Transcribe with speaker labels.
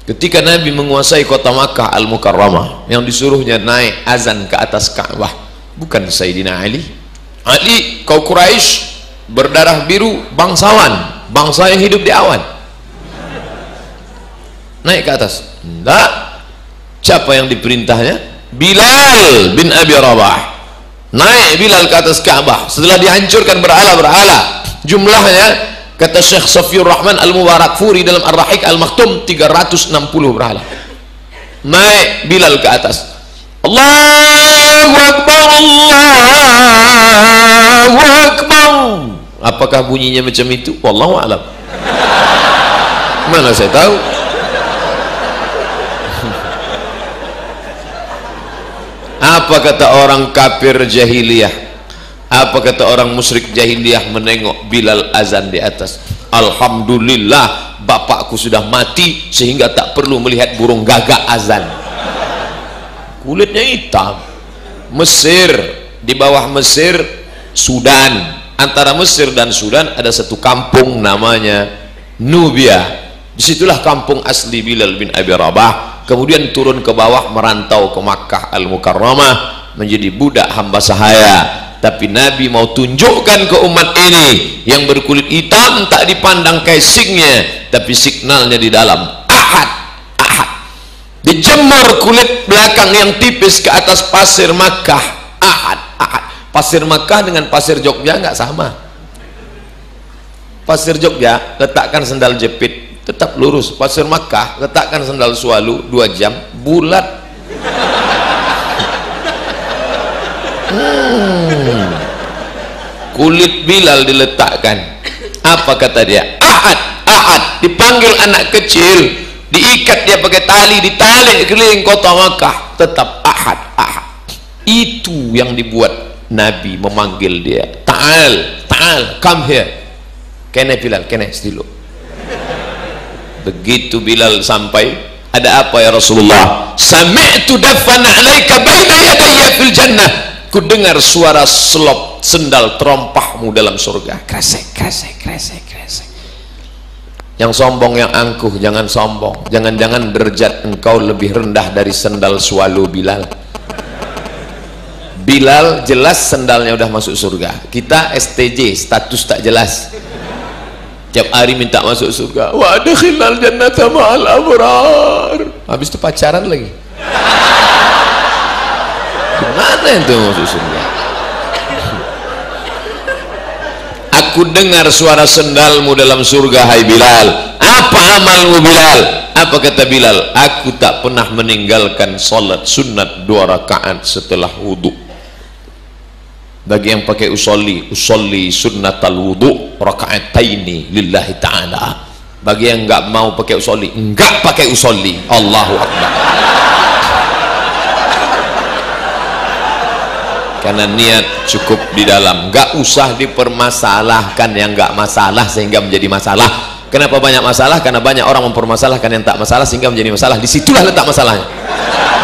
Speaker 1: Ketika Nabi menguasai kota Makkah Al-Mukarramah, yang disuruhnya naik azan ke atas Ka'bah bukan Sayyidina Ali. Ali, kau Quraisy berdarah biru, bangsawan, bangsa yang hidup di awan, naik ke atas. Enggak. Siapa yang diperintahnya? Bilal bin Abi Rabah. Naik Bilal ke atas Ka'bah setelah dihancurkan berhala-berhala. Jumlahnya, kata Syekh Safiur Rahman Al-Mubarakfuri dalam Ar-Rahiq Al-Maktum, 360 berhala. Naik Bilal ke atas. Allahu Akbar, Allahu Akbar. Apakah bunyinya macam itu? Wallahu a'lam. Mana saya tahu. Apa kata orang kafir jahiliyah, apa kata orang musyrik jahiliyah menengok Bilal azan di atas? Alhamdulillah, bapakku sudah mati sehingga tak perlu melihat burung gagak azan. Kulitnya hitam. Mesir, di bawah Mesir Sudan, antara Mesir dan Sudan ada satu kampung namanya Nubia. Disitulah kampung asli Bilal bin Abi Rabah. Kemudian turun ke bawah, merantau ke Makkah Al-Mukarramah menjadi budak hamba sahaya. Tapi Nabi mau tunjukkan ke umat ini, yang berkulit hitam tak dipandang casingnya, tapi signalnya di dalam. Ahad, ahad. Dijemur kulit belakang yang tipis ke atas pasir Makkah. Ahad, ahad. Pasir Makkah dengan pasir Jogja nggak sama. Pasir Jogja letakkan sendal jepit tetap lurus. Pasir Makkah letakkan sendal sualu 2 jam bulat. Kulit Bilal diletakkan. Apa kata dia? Ahad, ahad. Dipanggil anak kecil, diikat dia pakai tali, ditarik keliling kota Makkah, tetap ahad, ahad. Itu yang dibuat Nabi memanggil dia. Ta'al, ta'al, come here. Kene Bilal, kene stilu. Begitu Bilal sampai, ada apa ya Rasulullah? Sami'tu daffan 'alaika baina yadayya fil jannah. Ku dengar suara selop sendal terompahmu dalam surga. Kresek, kresek, kresek, kresek. Yang sombong, yang angkuh, jangan sombong. Jangan-jangan derajat engkau lebih rendah dari sendal sualu Bilal. Bilal jelas sendalnya udah masuk surga. Kita STJ, status tak jelas. Tiap hari minta masuk surga. Wa adkhilnal jannata ma'al abrar. Habis itu pacaran lagi. Gimana itu masuk surga? Aku dengar suara sendalmu dalam surga, hai Bilal. Apa amalmu Bilal? Apa kata Bilal? Aku tak pernah meninggalkan salat sunat 2 rakaat setelah wudu. Bagi yang pakai usolli sunnatal wudu raka'ataini lillahi ta'ala. Bagi yang enggak mau pakai usolli, enggak pakai usolli. Allahu Akbar. Karena niat cukup di dalam, enggak usah dipermasalahkan yang enggak masalah sehingga menjadi masalah. Kenapa banyak masalah? Karena banyak orang mempermasalahkan yang tak masalah sehingga menjadi masalah. Disitulah letak masalahnya.